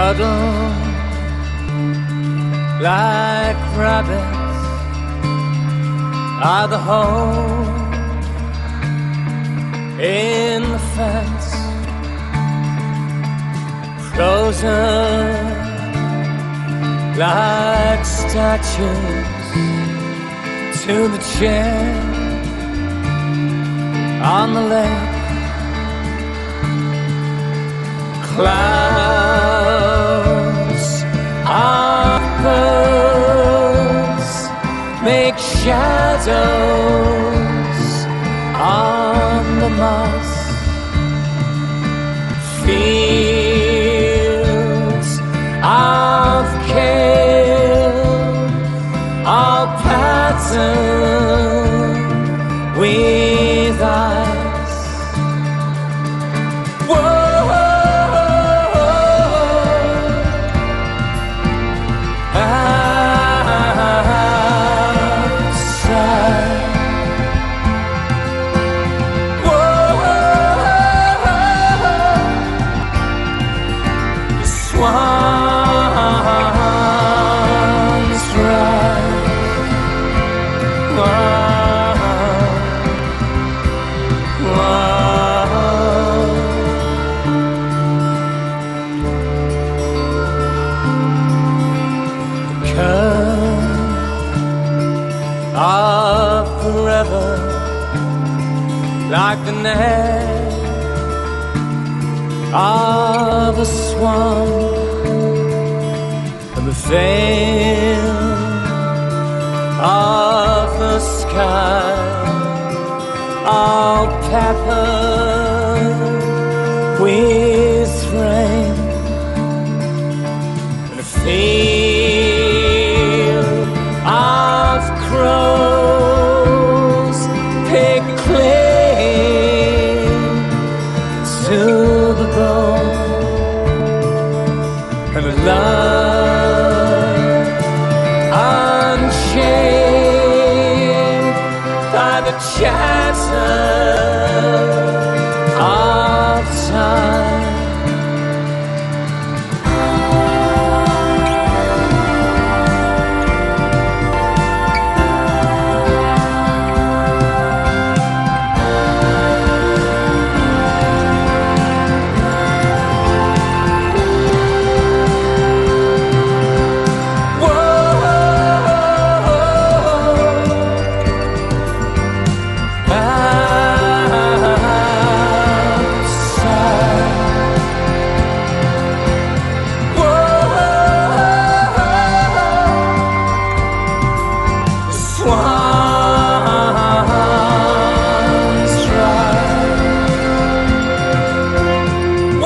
huddle like rabbits at the hole in the fence, frozen like statues to the chair on the lake. Clouds of birds make shadows on the moss. Fields of kale, all patterned with ice. Whoa. Of forever, like the neck of a swan, and the veil of the sky, all peppered with rain, and a field of crows pick claim to the bone, and a love unchained by the chatter of time.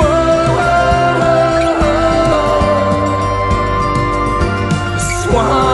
One